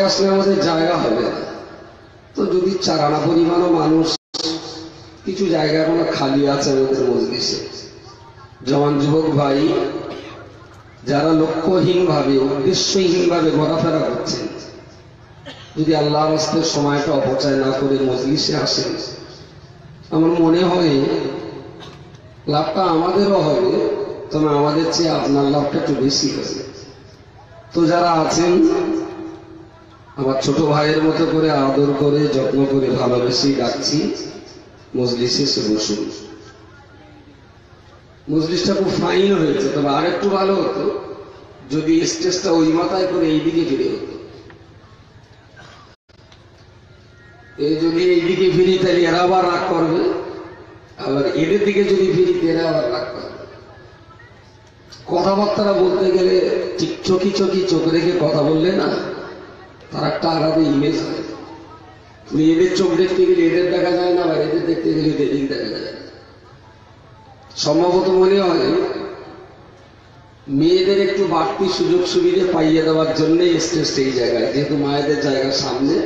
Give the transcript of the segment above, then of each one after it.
আসলে আমাদের জায়গা হবে না। তো যদি 4 আনা পরিমাণও মানুষ, কিছু জায়গা এখনো খালি আছে আমাদের মজলিসে, জওয়ান যুবক ভাই যারা লক্ষ্যহীন ভাবে উদ্দেশ্যহীন ভাবে ঘোরাফেরা করছেন, যদি আল্লাহর রাস্তায় সময়টা অপচয় না করে মজলিসে আসেন, আমার মনে হয় লাভটা আমাদেরও হবে, তবে আমাদের চেয়ে আপনার লাভটা একটু বেশি হবে। তো যারা আছেন আমার ছোট ভাইয়ের মতো করে আদর করে যত্ন করে ভালোবেসেই ডাকছি, মজলিসে এসে বসুন। মজলিসটা খুব ফাইন হয়েছে, তবে আর একটু ভালো হতো যদি স্টেজটা ওই মাথায় করে এইদিকে ফিরে হতো। এই যদি এইদিকে ফিরি তাহলে এরা আবার রাগ করবে, আবার এদের দিকে যদি ফিরি এরা আবার রাগ করবে। কথাবার্তা বলতে গেলে ঠিক চোখি চোখি চোখ রেখে কথা বললে না, তার একটা আলাদা ইমেজ হয়। তুমি এদের চোখ দেখতে গেলে এদের দেখা যায় না, আবার এদের দেখতে গেলে এদের দেখা যায়। সম্ভবত মনে হয় মেয়েদের একটু বাড়তি সুযোগ সুবিধা পাইয়ে দেওয়ার জন্য স্টেজটা এই জায়গায়, যেহেতু মায়েদের জায়গার সামনে।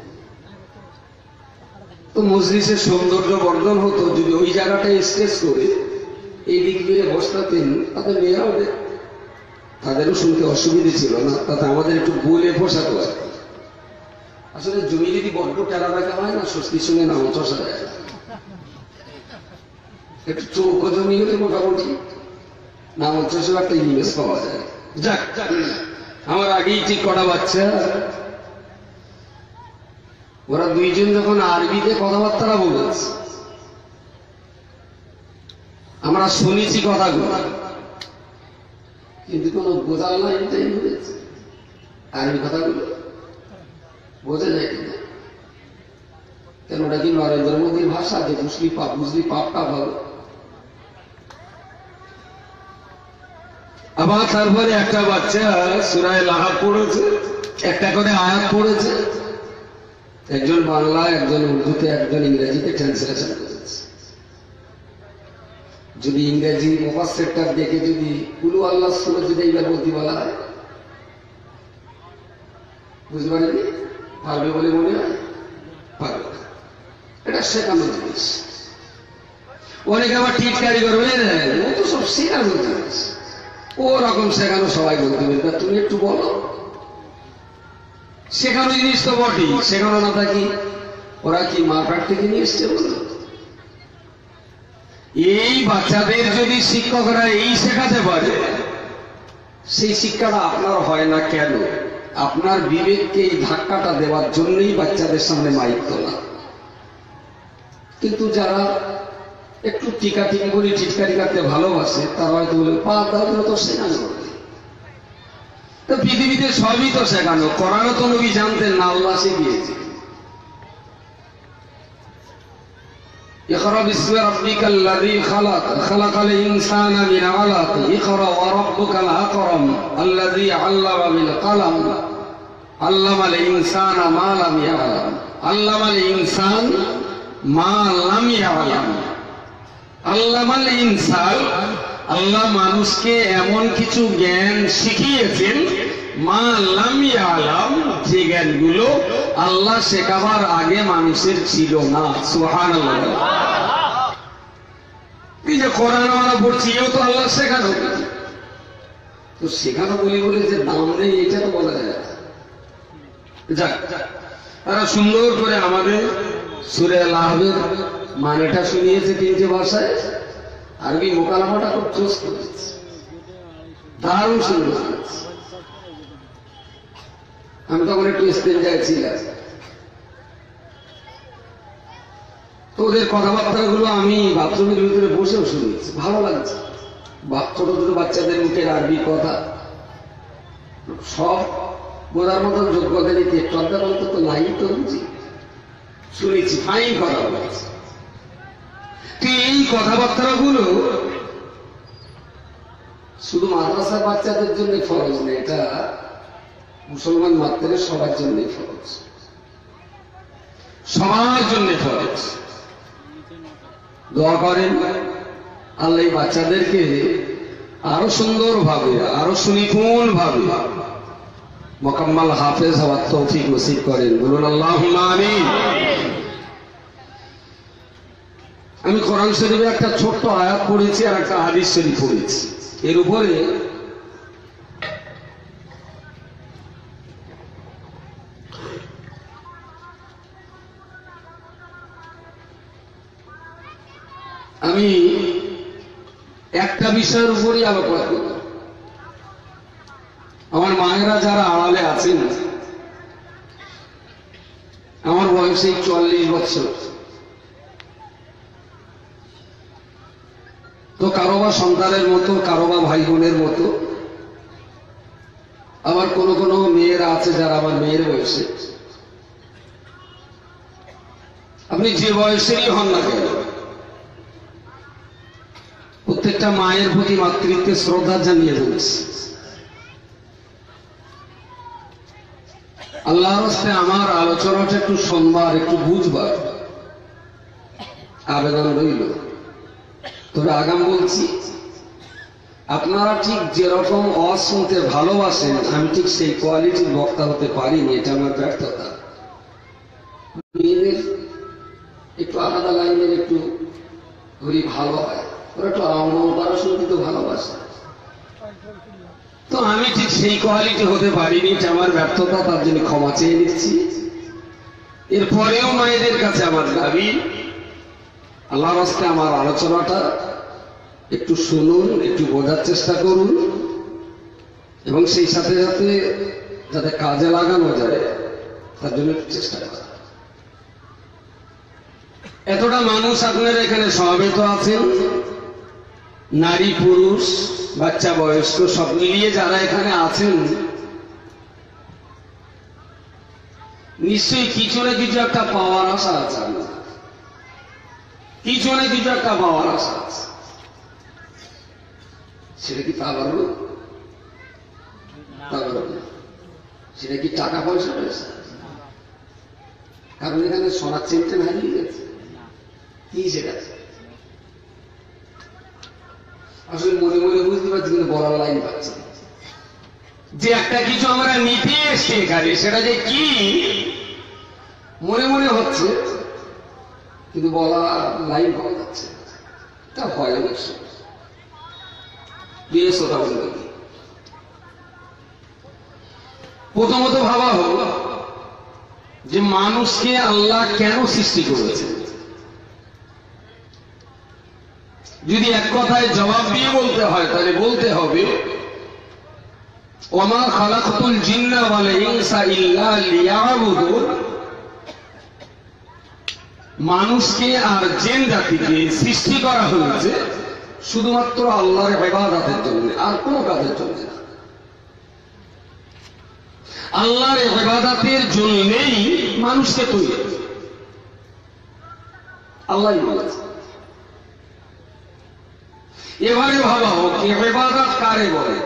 তো মজলিসের সৌন্দর্য বর্ধন হতো যদি ওই জায়গাটায় স্টেজ করে এই দিক দিয়ে বসতেন, তাতে মেয়েরাও তাদেরও শুনতে অসুবিধে ছিল না, তাতে আমাদের একটু গোলে পোশাক হয়। আসলে জমি যদি বড্ড টেরা রাখা হয় না, স্বস্তি শুনে নাম চষা যায়, একটু চৌকো জমি হলে মোটামুটি নাম চষে একটা ইমেজ পাওয়া যায়। যাক, আমার আগেই ঠিক করা বাচ্চা, ওরা দুইজন যখন আরবিতে কথাবার্তা বলেছে, আমরা শুনেছি কথাগুলো, কিন্তু কোন বোঝার না এটাই হয়েছে। আরবি কথাগুলো বোঝা যায় কিনা? কেন ওটা কি নরেন্দ্র মোদীর ভাষা যে বুঝলি পাপটা ভালো। আবার তারপরে একটা বাচ্চা সূরা লাহাব পড়েছে, একটা করে আয়াত পড়েছে, একজন বাংলা, একজন উর্দুতে, একজন ইংরেজিতে ট্রান্সলেশন করেছে। যদি ইংরেজি মুফাসসিরটা দেখে যদি কুলু আল্লাহ সূরা যদি এইবার বলতে বলা হয়, বুঝতে পারেনি? পারবে বলে মনে হয়? পারবে না। এটা শেখানোর জিনিস। অনেকে আবার টিটকারি করবে, ও তো সব শেখানোর জিনিস, ওরকম শেখানো সবাই বলতে পারবে, তুমি একটু বলো। শেখানো জিনিস তো বটেই, শেখানো না থাকি ওরা কি মার্কেট থেকে নিয়ে এসছে বললো? এই বাচ্চাদের যদি শিক্ষকরা এই শেখাতে পারে, সেই শিক্ষাটা আপনার হয় না কেন? আপনার বিবেককে এই ধাক্কাটা দেওয়ার জন্যই বাচ্চাদের সামনে মাইক তোলা। কিন্তু যারা একটু টিকাটিকি করে টিটকারি কাটতে ভালোবাসে, তারা হয়তো বলে পাগুলো তো শেখানো। তো পৃথিবীতে সবই তো শেখানো, কোরআনও তো নবী জানতেন না, আল্লাহ শিখিয়েছে। اقرأ باسم ربك الذي خلق خلق الإنسان من علق اقرأ وربك الأكرم الذي علم بالقلم علم الإنسان ما لم يعلم علم الإنسان ما لم يعلم علم الإنسان আল্লাহ মানুষকে এমন কিছু জ্ঞান শিখিয়েছেন, মা লাম ইয়ালাম, যে জ্ঞানগুলো আল্লাহ শেখাবার আগে মানুষের ছিল না। সুবহানাল্লাহ। এই যে কোরআন আমরা পড়ছি, এও তো আল্লাহ শেখানো। তো শেখানো বলি বলে যে দাম নেই, এটা তো বলা যায়। যাক, তারা সুন্দর করে আমাদের সূরা লাহাবের মানেটা শুনিয়েছে 3টে ভাষায়, আরবি মোকালামাটা খুব চোস করেছে, দারুণ সুন্দর। আমি তখন একটু স্টেঞ্জায় ছিলাম, তো ওদের কথাবার্তা গুলো আমি বাথরুমের ভিতরে বসেও শুনেছি, ভালো লাগছে। ছোট ছোট বাচ্চাদের মুখের আরবি কথা সব বোঝার মতন যোগ্যতা নিতে চর্চা অন্তত নাই তো শুনেছি, ফাইন কথা বলেছে। এই কথাবার্তা গুলো শুধু মাদ্রাসার বাচ্চাদের জন্য ফরজ না, এটা মুসলমান মাত্রের সবার জন্য ফরজ, সবার জন্য ফরজ। দোয়া করেন আল্লাহ এই বাচ্চাদেরকে আরো সুন্দর ভাবে, আরো সুনিপুণ ভাবে মোকাম্মল হাফেজ হওয়ার তৌফিক নসিব করেন, বলুন আল্লাহুম্মা আমিন। আমি কোরআন শরীফে একটা ছোট্ট আয়াত পড়েছি আর একটা হাদিস শরীফ পড়েছি। এর উপরে আমি একটা বিষয়ের উপরই আলোচনা করব। আমার মায়েরা যারা আড়ালে আছেন, আমার বয়স এই ৪৪ বছর, তো কারোবা সন্তানের মতো, কারোবা ভাই বোনের মতো, আবার কোন কোন মেয়েরা আছে যারা আমার মেয়ের বয়সে। আপনি যে বয়সেরই হন না কেন, প্রত্যেকটা মায়ের প্রতি মাতৃত্বে শ্রদ্ধা জানিয়ে বলছি। আল্লাহর হস্তে আমার আলোচনাটা একটু শুনবার, একটু বুঝবার আবেদন রইল। তবে আগাম বলছি, আপনারা ঠিক যেরকম ওয়াজ শুনতে ভালোবাসেন, আমি ঠিক সেই কোয়ালিটির বক্তা হতে পারিনি, এটা আমার ব্যর্থতা। মেয়েদের একটু আলাদা লাইনের একটু ঘুরি ভালো হয়, ওরা একটু পাড়া শুনতে তো ভালোবাসে, তো আমি ঠিক সেই কোয়ালিটি হতে পারিনি, এটা আমার ব্যর্থতা, তার জন্য ক্ষমা চেয়ে নিচ্ছি। এরপরেও মায়েদের কাছে আমার দাবি, আল্লাহর হস্তে আমার আলোচনাটা একটু শুনুন, একটু বোঝার চেষ্টা করুন, এবং সেই সাথে সাথে যাতে কাজে লাগানো যায় তার জন্য একটু চেষ্টা করা। এতটা মানুষ আপনারা এখানে সমবেত আছেন, নারী পুরুষ বাচ্চা বয়স্ক সব মিলিয়ে যারা এখানে আছেন, নিশ্চয়ই কিছু না কিছু একটা পাওয়ার আশা আছে, কিছু না কিছু একটা পাওয়ার আশা আছে। সেটা কি তা পারবো? সেটা কি টাকা পয়সা রয়েছে? কারণ এখানে সোনার চেনটেন হারিয়ে গেছে, কি সেটা আসলে মনে মনে বুঝতে পারছি, কিন্তু বলার লাইন পাচ্ছি যে একটা কিছু আমরা নিতে এসছি এখানে, সেটা যে কি মনে মনে হচ্ছে, কিন্তু বলা লাইন পাওয়া যাচ্ছে, তা হয় অবশ্য। কথা বলতে প্রথমত ভাবা হোক যে মানুষকে আল্লাহ কেন সৃষ্টি করেছে। যদি এক কথায় জবাব দিয়ে বলতে হয়, তাহলে বলতে হবে, ওমা খালাকতুল জিন্না ওয়াল ইনসা ইল্লা লিয়াবুদুন। মানুষকে আর জিন জাতিকে সৃষ্টি করা হয়েছে শুধুমাত্র আল্লাহর ইবাদতের জন্য, আর কোনো কাজের জন্য না। আল্লাহর ইবাদতের জন্যই মানুষকে তৈরি আল্লাহই বলেছে। এবারে ভাবা হোক, ইবাদত কারে বলে?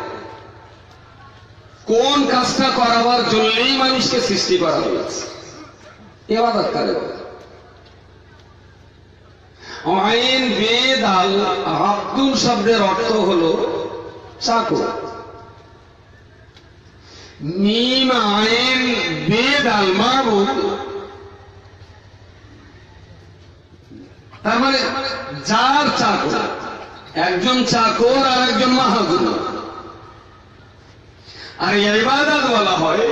কোন কাজটা করাবার জন্যই মানুষকে সৃষ্টি করা হয়েছে, ইবাদত কারে বলে? আইন বেদ আল আব্দুল শব্দের অর্থ হলো চাকর। মিম আইন বেদ আল মাবুদ, তার মানে যার চাকর, একজন চাকর আর একজন মাহাজন। আর ইবাদত বলা হয়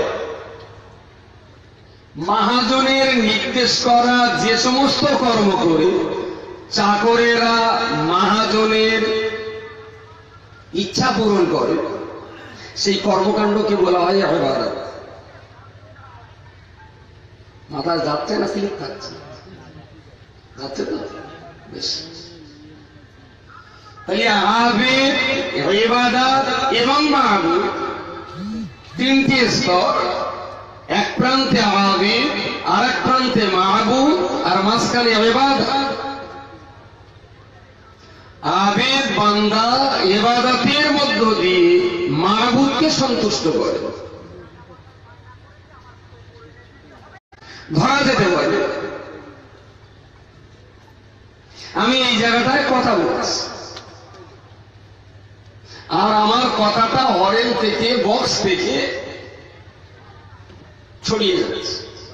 মাহাজনের নির্দেশ করা যে সমস্ত কর্ম করে চাকরেরা মাহাজনের ইচ্ছা পূরণ করে, সেই কর্মকাণ্ডকে বলা হয় ইবাদত। মাথায় যাচ্ছে না স্লিপ খাচ্ছে? যাচ্ছে তো বেশ। তাহলে আবেদ, ইবাদত এবং মাবুদ তিনটি স্তর। এক প্রান্তে আবেদ, আর এক প্রান্তে মাবুদ, আর মাঝখানে ইবাদত। আবেদ বান্দা ইবাদতের মধ্য দিয়ে মাবুদকে সন্তুষ্ট করে। ধরা যেতে পারে আমি এই জায়গাটায় কথা বলছি, আর আমার কথাটা হরেন থেকে, বক্স থেকে ছড়িয়ে যাচ্ছে।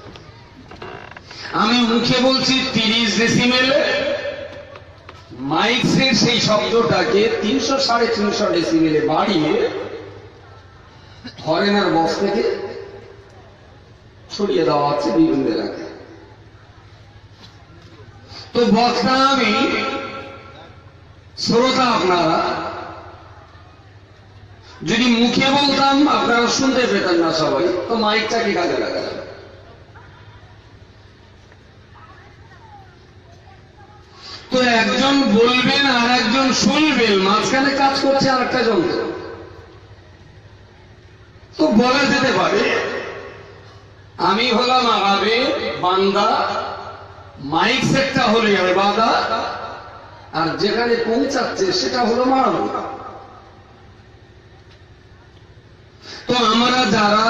আমি মুখে বলছি 30 ডেসিমেল, মাইক্সের সেই শব্দটাকে 300 350 ডেসিমেলে বাড়িয়ে ফরেনার বক্স থেকে ছড়িয়ে দেওয়া হচ্ছে বিভিন্ন এলাকায়। তো বক্তা আমি, শ্রোতা আপনারা, যদি মুখে বলতাম আপনারা শুনতে পেতেন না সবাই, তো মাইকটাকে কাজে লাগালাম। তো একজন বলবেন আর একজন শুনবেন, মাঝখানে কাজ করছে আর একটা যন্ত্র। তো বলা যেতে পারে আমি হলাম আগাবে বান্দা, মাইক সেটটা হলো ইবাদত, আর যেখানে পৌঁছাচ্ছে সেটা হলো মানব। তো আমরা যারা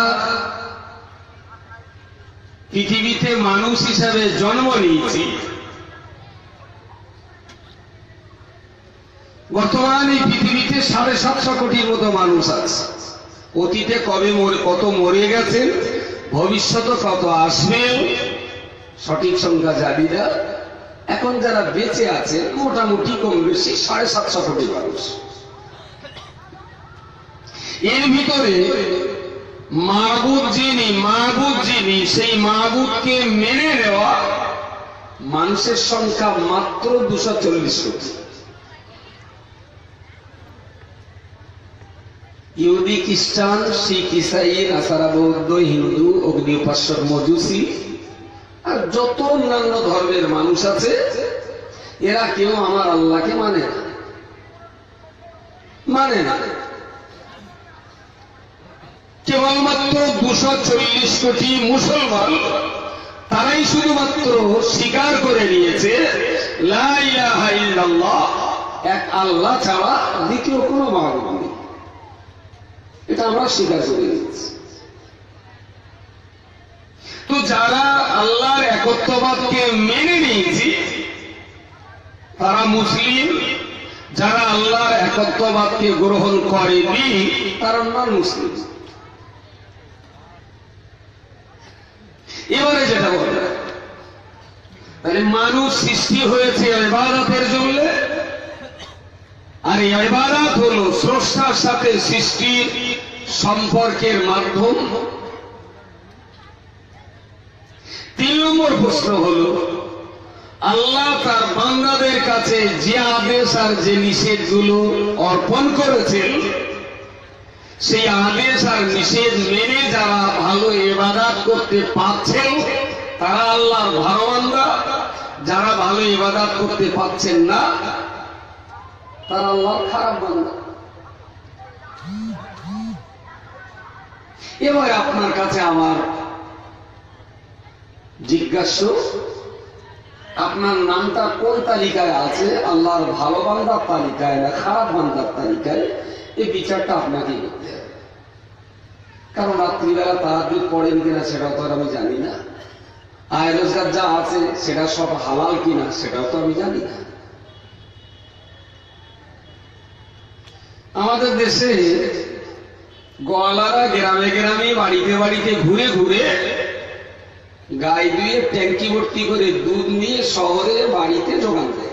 পৃথিবীতে মানুষ হিসাবে জন্ম নিয়েছি, বর্তমানে এই পৃথিবীতে 750 কোটির মতো মানুষ আছে। অতীতে কত মরে গেছেন, ভবিষ্যতে কত আসবে সঠিক সংখ্যা জানি না। এখন যারা বেঁচে আছে মোটামুটি কম বেশি 750 কোটি মানুষ। এর ভিতরে মাবুদ যিনি সেই মাবুদকে মেনে নেওয়া মানুষের সংখ্যা মাত্র 240 কোটি। ইহুদি, খ্রিস্টান, শিখ, ইসাই, নাসারা, বৌদ্ধ, হিন্দু, অগ্নি উপাসক, মজুসি আর যত অন্যান্য ধর্মের মানুষ আছে, এরা কেউ আমার আল্লাহকে মানে না। কেবলমাত্র 240 কোটি মুসলমান, তারাই শুধুমাত্র স্বীকার করে নিয়েছে লা ইলাহা ইল্লাল্লাহ, এক আল্লাহ ছাড়া দ্বিতীয় কোনো মাবুদ নেই। এটা আমরা স্বীকার করে নিয়েছি। তো যারা আল্লাহর একত্ববাদকে মেনে নিয়েছি তারা মুসলিম, যারা আল্লাহর একত্ববাদকে গ্রহণ করেনি তারা নন মুসলিম। এবারে যেটা বলে, তাহলে মানুষ সৃষ্টি হয়েছে ইবাদতের জন্য, আর এই ইবাদত হলো স্রষ্টার সাথে সৃষ্টির সম্পর্কের মাধ্যম। 3 নম্বর প্রশ্ন হলো, আল্লাহ তার বান্দাদের কাছে যে আদেশ আর যে নিষেধগুলো অর্পণ করেছেন, সেই আদেশ আর নিষেধ মেনে যারা ভালো ইবাদত করতে পারছেন তারা আল্লাহর ভালো বান্দা, যারা ভালো ইবাদত করতে পারছেন না তারা আল্লাহর খারাপ বান্দা। এবার আপনার কাছে আমার জিজ্ঞাসা, আপনার নামটা কোন তালিকায় আছে, আল্লাহর ভালো বান্দার তালিকায় না খারাপ বান্দার তালিকায়? এই বিচারটা আপনাকে করতে হবে। কারণ রাত্রিবেলা তাহাজ্জুদ পড়েন কিনা সেটাও তো আর আমি জানি না, আয় রোজগার যা আছে সেটা সব হালাল কিনা সেটাও তো আমি জানি না। আমাদের দেশে গোয়ালারা গ্রামে গ্রামে বাড়িতে বাড়িতে ঘুরে ঘুরে গায়ে দুয়ে ট্যাঙ্কি ভর্তি করে দুধ নিয়ে শহরে বাড়িতে যোগান দেয়।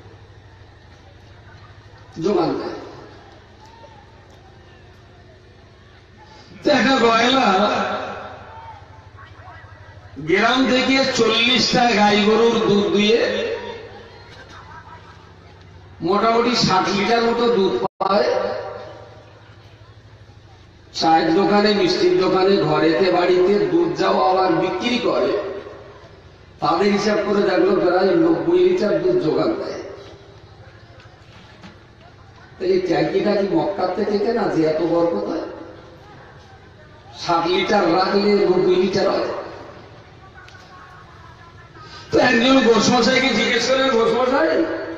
একটা গয়লা গ্রাম থেকে 40টা গাই গরুর দুধ দিয়ে মোটামুটি 60 লিটার মতো দুধ পায়। চায়ের দোকানে, মিষ্টির দোকানে, ঘরেতে বাড়িতে দুধ যাওয়া আবার বিক্রি করে, তাদের হিসাব করে দেখলো প্রায় 90 লিটার দুধ যোগান দেয়। এই ট্যাঙ্কিটা কি মক্কার থেকে কেনা যে এত বরকত হয়? 60 লিটার রাখলে 90 লিটার হয়। তো একজন ঘোষমশাইকে জিজ্ঞেস করেন, ঘোষমশাই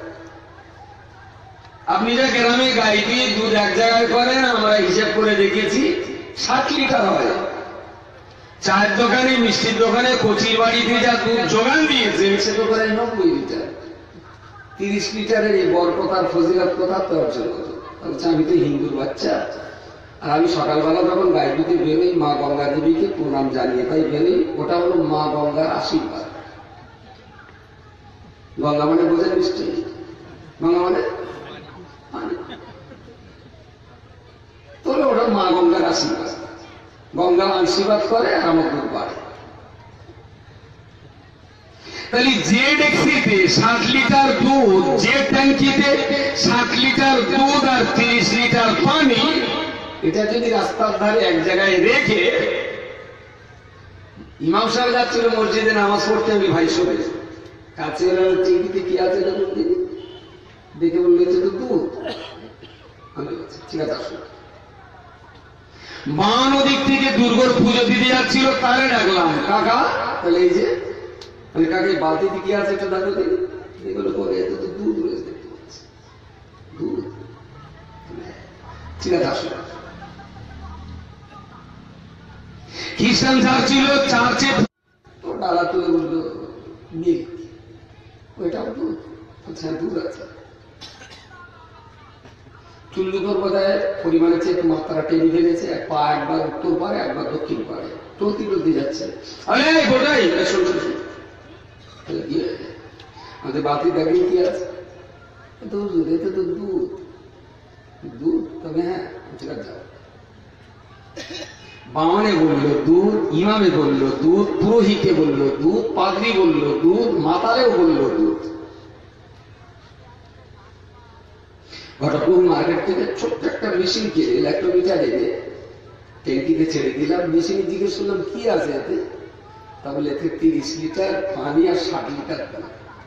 আপনি যা গ্রামে গাই দিয়ে দুধ এক জায়গায় করেন, আমরা হিসাব করে দেখেছি 60 লিটার হয়। চায়ের দোকানে, মিষ্টির দোকানে, কচির বাড়িতে যা দুধ যোগান দিয়েছে সে তো প্রায় 90 লিটার। 30 লিটারের এই বরকত আর ফজিলত কোথা তো অর্জন হতো? আমি তো হিন্দুর বাচ্চা, আর আমি সকালবেলা যখন গায়ে দিতে বেরোই মা গঙ্গা দেবীকে প্রণাম জানিয়ে তাই বেরোই। ওটা হলো মা গঙ্গার আশীর্বাদ। গঙ্গা মানে বোঝেন মিষ্টি, গঙ্গা মানে তাহলে ওটা মা গঙ্গার আশীর্বাদ। গঙ্গা আশীর্বাদ করে আর আমার দুধ বাড়ে। তাহলে যে ডেক্সিতে 7 লিটার দুধ, যে ট্যাঙ্কিতে 7 লিটার দুধ আর 30 লিটার পানি, এটা যদি রাস্তার ধারে এক জায়গায় রেখে ইমাম সাহেব যাচ্ছিল মসজিদে নামাজ পড়তে, আমি ভাই সরে কাছে টিভিতে কি আছে দেখে বললো তো দুধ। আমি ঠিক আছে আসুন। বাঁ নদীর থেকে দুর্গর পুজো দিতে যাচ্ছিল, তারে ডাকলাম, কাকা তাহলে এই যে আমি কাকে বালতিতে কি আছে একটা দেখো দেখি। এগুলো পরে এত তো দুধ রয়েছে, দেখতে পাচ্ছি দুধ। ঠিক আছে আসুন। খ্রিস্টান চার্চ ছিল, চার্চে তো ডালা তুলে বললো মিল্ক, ওইটাও দুধ। আচ্ছা দুধ আছে। চুল্লুকর বোধহয় পরিমাণের চেয়ে মাত্রা টেনে ফেলেছে, এক পা একবার উত্তর পারে একবার দক্ষিণ পারে, চলতি চলতে যাচ্ছে। আরে গোটাই আমাদের বাতি দেখেন কি আছে, দুধ, এতে তো দুধ দুধ। তবে হ্যাঁ ঠিক আছে, বামনে বললো দুধ, ইমামে বললো দুধ, পুরোহিতে বললো দুধ, পাদ্রী বললো দুধ, মাতালেও বললো দুধ। ঘটকপুর মার্কেট থেকে ছোট্ট একটা মেশিন কিনে ইলেকট্রোমিটার এনে ট্যাঙ্কিতে ছেড়ে দিলাম। মেশিনে জিজ্ঞেস করলাম কি আছে এতে, তাহলে এতে 30 লিটার পানি আর 60 লিটার দুধ।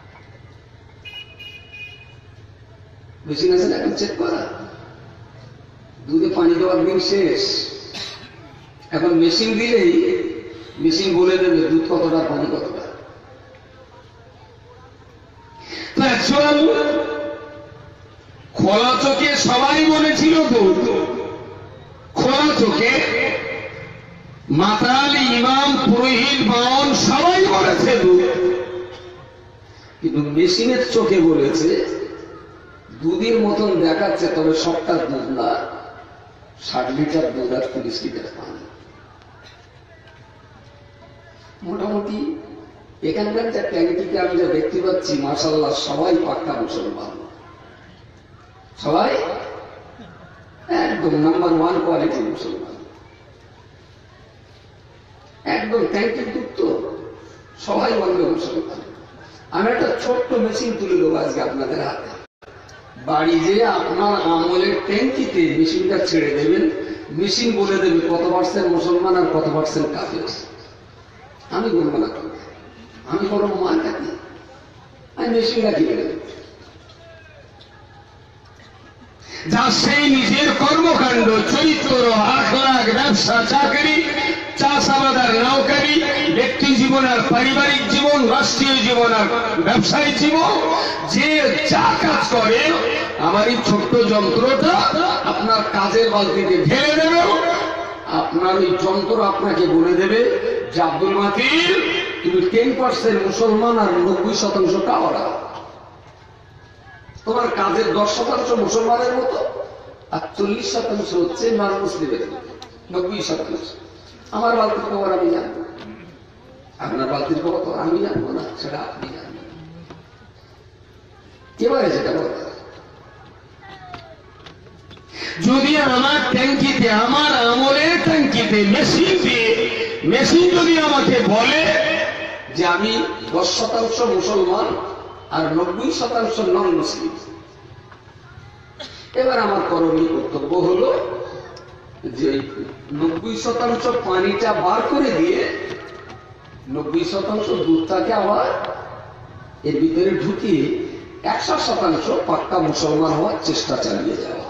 মেশিন আছে না এখন চেক করা, দুধে পানি দেওয়ার দিন শেষ। এখন মেশিন দিলেই মেশিন বলে দেবে দুধ কতটা পানি কতটা। তো অ্যাকচুয়াল খোলা চোখে সবাই বলেছিল দুধ, খোলা চোখে মাতাল, ইমাম, পুরোহিত, বামন সবাই বলেছে দুধ। কিন্তু মেশিনের চোখে বলেছে দুধের মতন দেখাচ্ছে, তবে সবটা দুধ না, 60 লিটার দুধ আর 30 লিটার পানি। মোটামুটি এখানকার যা ট্যাঙ্কিতে আমি যা দেখতে পাচ্ছি, মাশাআল্লাহ সবাই পাক্কা মুসলমান, সবাই একদম নাম্বার 1 কোয়ালিটির মুসলমান, একদম ট্যাঙ্কির দুধ তো সবাই বলবে মুসলমান। আমি একটা ছোট্ট মেশিন তুলে দেবো আজকে আপনাদের হাতে। বাড়ি যে আপনার আমলের ট্যাঙ্কিতে মেশিনটা ছেড়ে দেবেন, মেশিন বলে দেবে কত পার্সেন্ট মুসলমান আর কত পার্সেন্ট কাফের। আমি বলবো না, আমি কোনো মান থাকি, আমি মেশিনটা কিনে দেব। যা সেই নিজের কর্মকাণ্ড, চরিত্র, আখলাক, ব্যবসা, চাকরি, চাষাবাদ আর নৌকারি, ব্যক্তি জীবন আর পারিবারিক জীবন, রাষ্ট্রীয় জীবন আর ব্যবসায়িক জীবন, যে যা কাজ করে আমার এই ছোট্ট যন্ত্রটা আপনার কাজের বালতিতে ঢেলে দেবে। আপনার ওই যন্ত্র আপনাকে বলে দেবে যে আব্দুল মাতির তুমি 10% মুসলমান আর 90% কাওয়ারা। তোমার কাজের 10% মুসলমানের মতো আর 40% হচ্ছে নন মুসলিমের মতো, 90%। আমার বালতির খবর আমি জানবো, আপনার বালতির খবর তো আমি জানবো না, সেটা আপনি জানবেন। এবারে যেটা বলতে, যদি আমার ট্যাঙ্কিতে, আমার আমলের ট্যাঙ্কিতে মেশিন যদি আমাকে বলে যে আমি 10% মুসলমান আর 90% নন মুসলিম, এবার আমার করণীয় কর্তব্য হলো যে 90% পানিটা বার করে দিয়ে 90% দুধটাকে আবার এর ভিতরে ঢুকিয়ে 100% পাক্কা মুসলমান হওয়ার চেষ্টা চালিয়ে যাওয়া।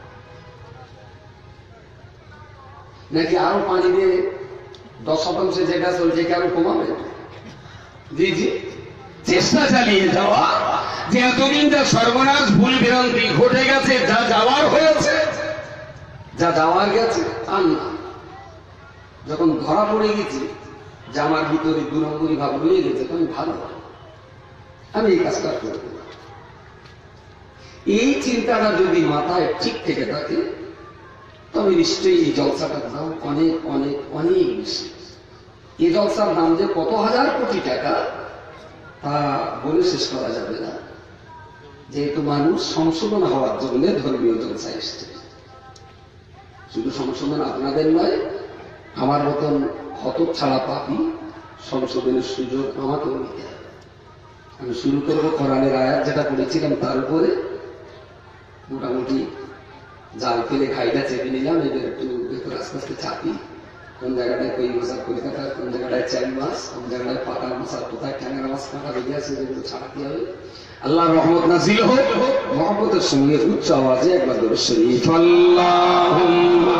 নাকি আরো পানি দিয়ে 10% যেটা চলছে আরো কমাবে? জি জি, চেষ্টা চালিয়ে যাওয়া। যে এতদিন যা সর্বনাশ ভুল ভ্রান্তি ঘটে গেছে, যা যাওয়ার হয়েছে, যা যাওয়ার গেছে আর না। যখন ধরা পড়ে গেছি যে আমার ভিতরে 2 নম্বরই ভাব রয়ে গেছে, তখন ভালো আমি এই কাজটা করব। এই চিন্তাটা যদি মাথায় ঠিক থেকে থাকে, তবে নিশ্চয়ই এই জলসাটার দাম অনেক অনেক অনেক বেশি। এই জলসার দাম যে কত হাজার কোটি টাকা তা বলে শেষ করা যাবে না, যেহেতু মানুষ সংশোধন হওয়ার জন্য ধর্মীয় জলসা এসছে। শুধু সংশোধন আপনাদের নয়, আমার মতন হত ছাড়া পাপি সংশোধনের সুযোগ আমাকেও নিতে হবে। আমি শুরু করবো কোরআনের আয়াত যেটা পড়েছিলাম তার উপরে মোটামুটি জাল ফেলে খাইটা চেপে নিলাম। এবার একটু ভেতরে আস্তে আস্তে চাপি, কোন জায়গাটায় কই মাছ আর কলকাতার, কোন জায়গাটায় চ্যাং মাছ, কোন জায়গাটায় পাতা মাছ আর কোথায় ট্যাংরা মাছ কাঁটা বেরিয়ে আছে, যেগুলো ছাড়াতে হবে। আল্লাহ রহমত নাজিল হোক, মহব্বতের সঙ্গে উচ্চ আওয়াজে একবার দরুদ শরীফ আল্লাহুম্মা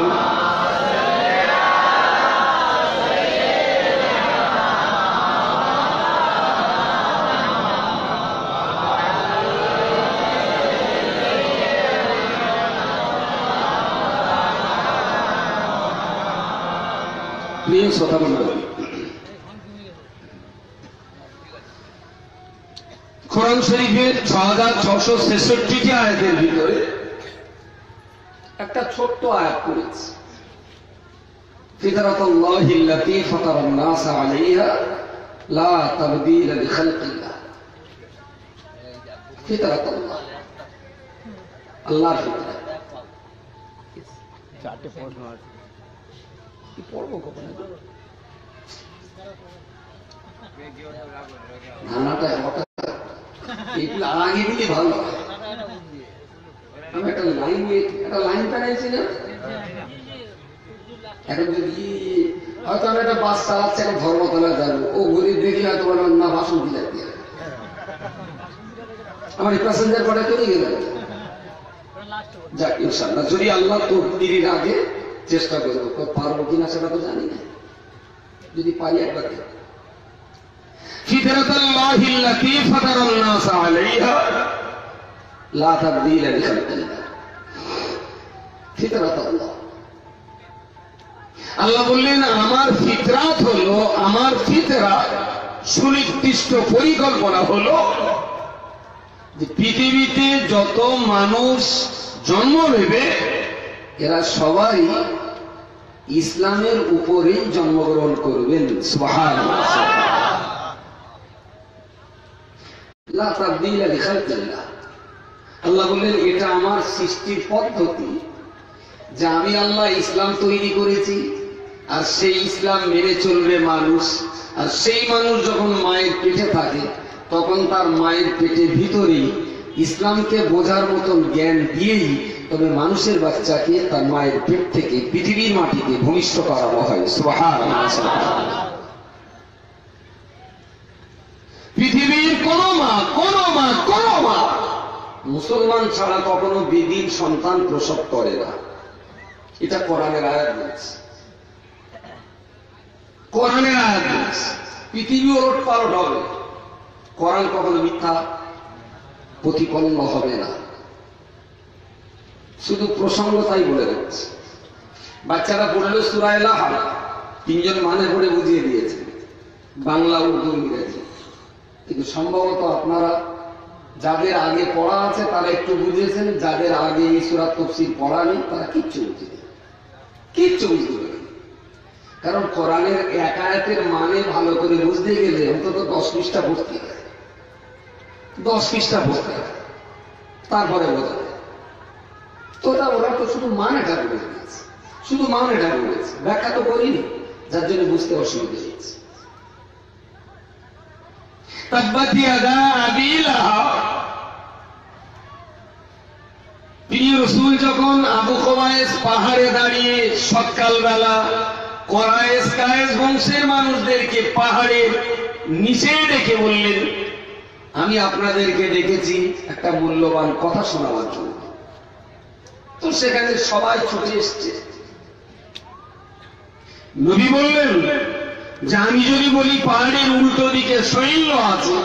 প্রিয় শ্রোতা মণ্ডলী, কোরআন শরীফের ৬৬৬৬টি আয়াতের ভিতরে একটা ছোট্ট আয়াত পড়েছে, ফিতরাতুল্লাহিল্লাতী ফাতারান নাস আলাইহা লা তাবদীলা লিখালকিল্লাহ। ফিতরাতুল্লাহ, আল্লাহর ফিতরাত। চারটে প্রশ্ন আছে, কি পড়বো কখন? ধানাটা হঠাৎ এগুলো আগে দিলে ভালো হয়। আমি একটা লাইন বানাইছি না, এখন যদি হয়তো আমি একটা বাস চালাচ্ছি, এখন ধর্মতলায় যাবো, ও গরিব দেখলে হয়তো না ভাষণ দিলে আমার প্যাসেঞ্জার পরে চলে গেল। যাক ইনশাআল্লাহ, যদি আল্লাহ তকদিরের আগে চেষ্টা করবো, পারবো কিনা সেটা তো জানি না, যদি পারি একবার। ফিতরাতুল্লাহিল্লাতী ফাতারান নাস আলাইহা লা তাবদীলা লিখালকিল্লাহ। ফিতরাতুল্লাহ, আল্লাহ বললেন আমার ফিতরাত হলো, আমার ফিতরাত সুনির্দিষ্ট পরিকল্পনা হলো যে পৃথিবীতে যত মানুষ জন্ম নেবে এরা সবাই ইসলামের উপরেই জন্মগ্রহণ করবেন। সুবহানাল্লাহ। লা তাবদীলা লিখালকিল্লাহ, আল্লাহ বললেন এটা আমার সৃষ্টির পদ্ধতি, যে আমি আল্লাহ ইসলাম তৈরি করেছি, আর সেই ইসলাম মেনে চলবে মানুষ। আর সেই মানুষ যখন মায়ের পেটে থাকে তখন তার মায়ের পেটের ভিতরেই ইসলামকে বোঝার মতন জ্ঞান দিয়েই তবে মানুষের বাচ্চাকে তার মায়ের পেট থেকে পৃথিবীর মাটিতে ভূমিষ্ঠ করানো হয়। সুবহানাল্লাহ। পৃথিবীর কোন মা মুসলমান ছাড়া কখনো বেদিন সন্তান প্রসব করে না, এটা কোরআনের আয়াত বলছে। কোরআনের আয়াত বলছে পৃথিবী ওলট পালট হবে, কোরআন কখনো মিথ্যা প্রতিপন্ন হবে না। শুধু প্রসঙ্গ তাই বলে দিচ্ছে। বাচ্চারা পড়লো সূরা আল-লাহব, তিনজন মানে পড়ে বুঝিয়ে দিয়েছে, বাংলা, উর্দু, ইংরেজি। কিন্তু সম্ভবত আপনারা যাদের আগে পড়া আছে তারা একটু বুঝেছেন, যাদের আগে এই সূরা তাফসীর পড়া নেই তারা কিচ্ছু বুঝেনি, কিচ্ছু বুঝতে পারেনি। কারণ কোরআনের এক আয়াতের মানে ভালো করে বুঝতে গেলে অন্তত 10 পৃষ্ঠা পড়তে হয়, 10 পৃষ্ঠা পড়তে হয়, তারপরে বোঝা যায়। তো ওরা তো শুধু মানেটা বলে দিয়েছে, শুধু মানেটা বলেছে, ব্যাখ্যা তো করিনি, যার জন্য বুঝতে অসুবিধা হয়েছে। তাব্বাত ইয়াদা আবি লাহাব, প্রিয় রাসূল যখন আবু কুবাইস পাহাড়ে দাঁড়িয়ে সকালবেলা কোরাইশ কায়েস বংশের মানুষদেরকে পাহাড়ের নিচে ডেকে বললেন, আমি আপনাদেরকে ডেকেছি একটা মূল্যবান কথা শোনাবার জন্য। তো সেখানে সবাই ছুটে এসছে। নবী বললেন যে আমি যদি বলি পাহাড়ের উল্টো দিকে সৈন্য আছে,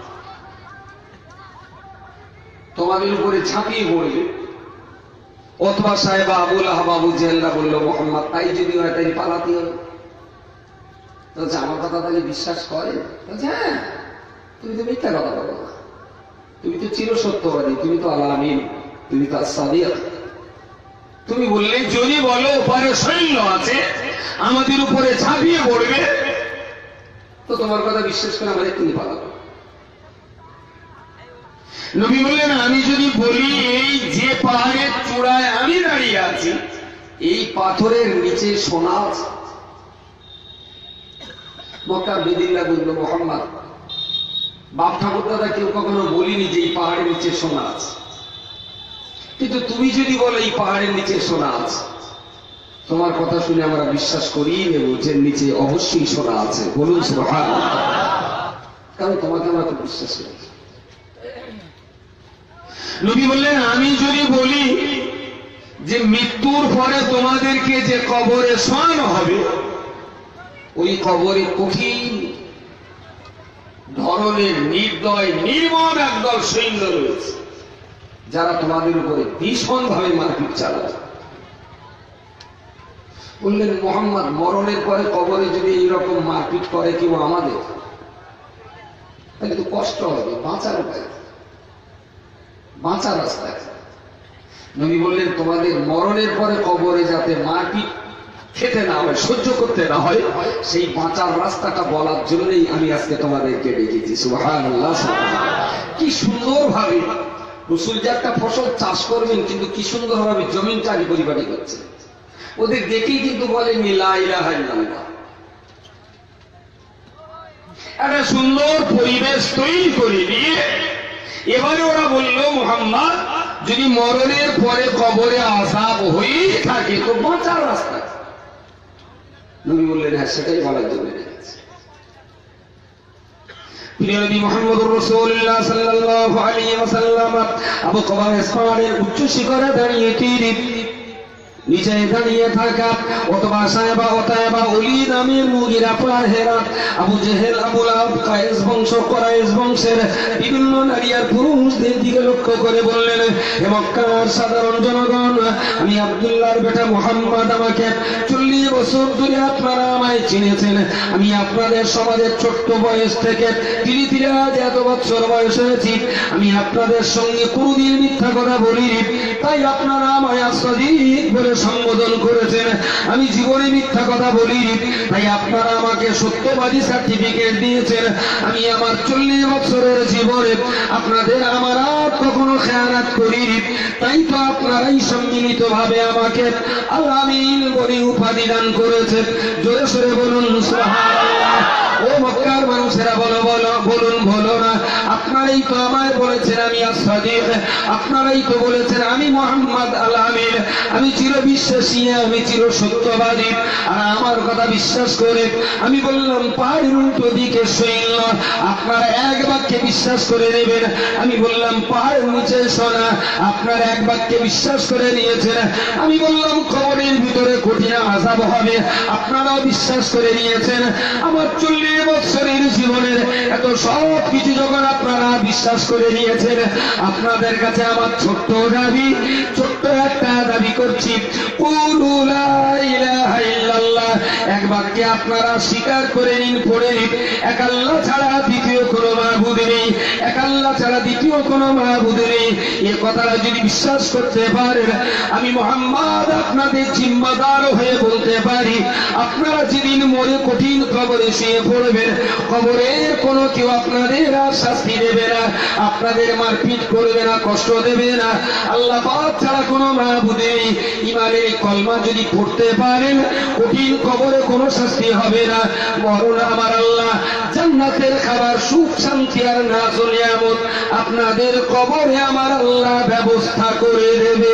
তোমাদের উপরে ঝাঁপিয়ে পড়বে, অথবা সাহেব আবু লাহাব আবু জেহেলরা বলল মোহাম্মদ তাই যদি হয় তাই পালাতে হবে। বলছে আমার কথা তাহলে বিশ্বাস করে? বলছে হ্যাঁ, তুমি তো মিথ্যা কথা বলো না, তুমি তো চিরসত্যবাদী, তুমি তো আল আমিন, তুমি তো সাদিক। তুমি বললে যদি বলো ওপারে সৈন্য আছে আমাদের উপরে ঝাঁপিয়ে পড়বে, তো তোমার কথা বিশ্বাস করে আমাদের তুমি পালাবো। নবী বললেন আমি যদি বলি এই যে পাহাড়ের চূড়ায় আমি দাঁড়িয়ে আছি এই পাথরের নিচে সোনা আছে, মক্কার বেদিল্লা বলল মোহাম্মদ বাপ ঠাকুর দাদা কেউ কখনো বলিনি যে এই পাহাড়ের নিচে সোনা আছে, কিন্তু তুমি যদি বলো এই পাহাড়ের নিচে সোনা আছে, তোমার কথা শুনে আমরা বিশ্বাস করি নেব যে নিচে অবশ্যই সোনা আছে। বলুন সুবহানাল্লাহ। কারণ তোমাকে আমরা খুব বিশ্বাস করি। নবী বললেন আমি যদি বলি যে মৃত্যুর পরে তোমাদেরকে যে কবরে শোয়ানো হবে ওই কবরে কঠিন ধরনের নির্দয় নির্মম একদল সৈন্য রয়েছে যারা তোমাদের উপরে ভীষণ ভাবে মারপিট চালাবে। বললেন মোহাম্মদ মরণের পরে কবরে যদি এইরকম মারপিট করে কেউ আমাদের, তাহলে তো কষ্ট হবে, বাঁচার উপায়, বাঁচার রাস্তা। নবী বললেন তোমাদের মরণের পরে কবরে যাতে মারপিট খেতে না হয়, সহ্য করতে না হয়, সেই বাঁচার রাস্তাটা বলার জন্যই আমি আজকে তোমাদেরকে ডেকেছি। সুবহানাল্লাহ। কি সুন্দর ভাবে রাসূল যে একটা ফসল চাষ করবেন, কিন্তু কি সুন্দর ভাবে জমিনটাকে পরিপাটি করছে। ওদের দেখেই কিন্তু বলেননি লা ইলাহা ইল্লাল্লাহ। একটা সুন্দর পরিবেশ তৈরি করে দিয়ে এবারে ওরা বলল মুহাম্মদ যদি মরণের পরে কবরে আযাব হয়ে থাকে তো বাঁচার রাস্তা। নবী বললেন হ্যাঁ সেটাই বলার জন্য ডেকেছি। প্রিয় নবী মুহাম্মদুর রাসূলুল্লাহ সাল্লাল্লাহু আলাইহি ওয়াসাল্লাম আবু কুবাইস পাহাড়ের উচ্চ শিখরে দাঁড়িয়ে তীর নিচে দাঁড়িয়ে থাকা অথবা সাহেবা অতএবা ওলি নামের মুগিরা পাহেরা আবু জেহেল আবু লাহাব কায়েস বংশ কোরাইশ বংশের বিভিন্ন নারী আর পুরুষদের দিকে লক্ষ্য করে বললেন হে মক্কার সাধারণ জনগণ, আমি আব্দুল্লাহর বেটা মুহাম্মদ, আমাকে 40 বছর ধরে আপনারা আমায় চিনেছেন। আমি আপনাদের সমাজের ছোট্ট বয়স থেকে ধীরে ধীরে আজ এত বছর বয়স হয়েছি, আমি আপনাদের সঙ্গে কোনদিন মিথ্যা কথা বলিনি, তাই আপনারা আমায় সাদিক বলে সম্বোধন করেছেন। আমি জীবনে মিথ্যা কথা বলিনি, তাই আপনারা আমাকে সত্যবাদী সার্টিফিকেট দিয়েছেন। আমি আমার 40 বছরের জীবনে আপনাদের আমার আর কখনো খেয়ানত করিনি, তাই তো আপনারাই সম্মিলিত ভাবে আমাকে আল আমিন বলে উপাধি দান করেছেন। জোরে সরে বলুন সুবহানাল্লাহ। ও মক্কার মানুষেরা বলো বলো বলুন বলো না, আপনারাই তো আমায় বলেছেন আমি as-সাদিক, আপনারাই তো বলেছেন আমি মুহাম্মদ আল আমিন, আমি চিরবিশ্বাসী, আমি চির সত্যবাদী। আর আমার কথা বিশ্বাস করে আমি বললাম পাহাড়ের উল্টো দিকে সৈন্য, আপনারা এক বাক্যে বিশ্বাস করে নেবেন। আমি বললাম পাহাড়ের নিচে সোনা, আপনারা এক বাক্যে বিশ্বাস করে নিয়েছেন। আমি বললাম কবরের ভিতরে কঠিন আযাব হবে, আপনারাও বিশ্বাস করে নিয়েছেন। আমার 40 বছরের জীবনের এত সব কিছু যখন আপনারা বিশ্বাস করে নিয়েছেন, আপনাদের কাছে আমার ছোট্ট দাবি, ছোট্ট একটা দাবি করছি, কুলু লা ইলাহা ইল্লাল্লাহ, এক বাক্যে আপনারা স্বীকার করে নিন, পড়ে নিন এক আল্লাহ ছাড়া দ্বিতীয় কোনো মাবুদ নেই, এক আল্লাহ ছাড়া দ্বিতীয় কোনো মাবুদ নেই। এই কথাটা যদি বিশ্বাস করতে পারেন, আমি মুহাম্মদ আপনাদের জিম্মাদার হয়ে বলতে পারি, আপনারা যেদিন মরে কঠিন কবরে শুয়ে পড়বেন, কবরের কোনো কেউ আপনাদের আর শাস্তি দেবে না, আপনাদের মারপিট করবে না, কষ্ট দেবে না। আল্লাহ পাক ছাড়া কোনো মাবুদ নেই। ইমানের কলমা যদি পড়তে পারেন, কঠিন কবরে কোনো শাস্তি হবে না, বরং আমার আল্লাহ জান্নাতের খাবার, সুখ শান্তি আর নাজুল নিয়ামত আপনাদের কবরে আমার আল্লাহ ব্যবস্থা করে দেবে।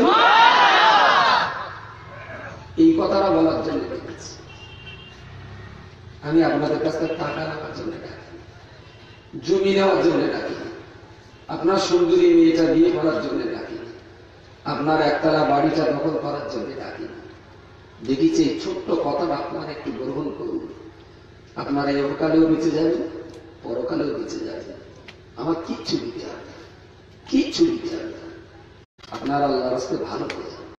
এই কথাটা বলার জন্য ডেকেছি। আমি আপনাদের কাছে টাকা রাখার জন্য ডাকি, জমি নেওয়ার জন্য ডাকি, আপনার সুন্দরী মেয়েটা বিয়ে করার জন্য ডাকি, আপনার একতলা বাড়িটা দখল করার জন্য ডাকি। দেখেছি এই ছোট্ট কথাটা আপনারা একটু গ্রহণ করুন, আপনারা এহকালেও বেঁচে যাবেন, পরকালেও বেঁচে যাবেন। আমার কিচ্ছু দিতে হবে, কিচ্ছু দিতে হবে, আপনারা আল্লাহর রাস্তায় ভালো হয়ে যাবেন।